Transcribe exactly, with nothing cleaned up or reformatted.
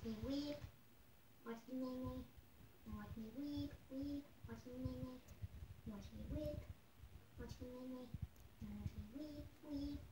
me weep, watch me nay nay, watch me weep, weep, watch me nay nay, watch me weep, watch me nay nay, watch me weep, weep.